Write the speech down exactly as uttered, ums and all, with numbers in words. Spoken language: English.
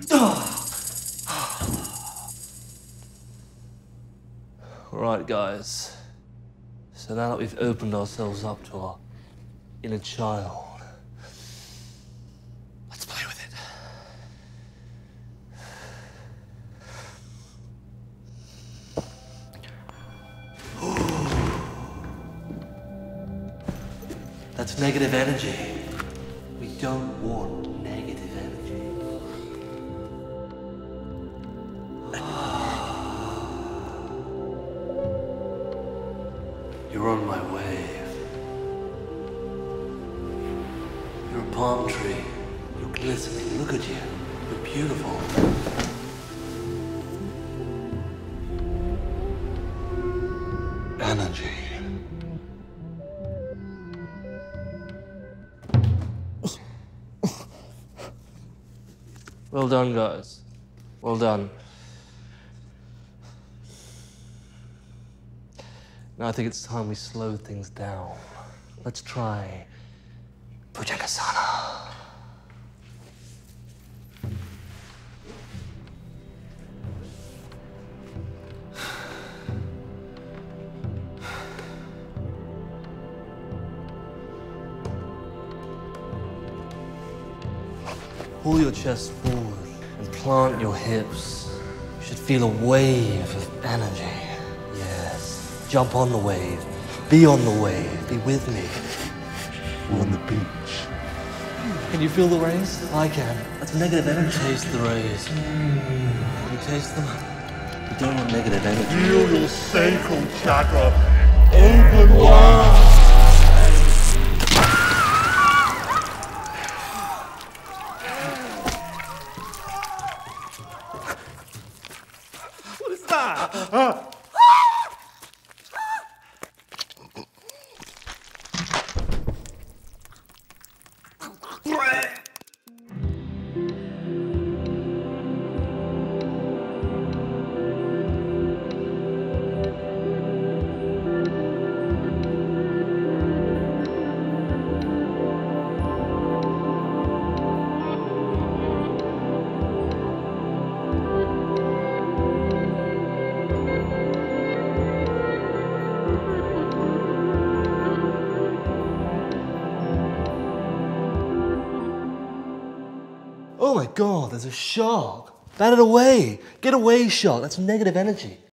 Right, guys. So now that we've opened ourselves up to our inner child, let's play with it. That's negative energy. We don't want negative energy. You're on my wave. You're a palm tree. You're glistening. Look at you. You're beautiful. Energy. Well done, guys. Well done. Now I think it's time we slow things down. Let's try Bhujangasana. Pull your chest forward and plant your hips. You should feel a wave of energy. Yes. Jump on the wave. Be on the wave. Be with me. We're on the beach. Can you feel the rays? I can. That's negative energy. Taste the rays. Mm. Can you taste them? You don't want negative energy. Feel your sacral chakra open wide. What is that? Uh. Oh my God, there's a shark. Bat it away. Get away, shark. That's negative energy.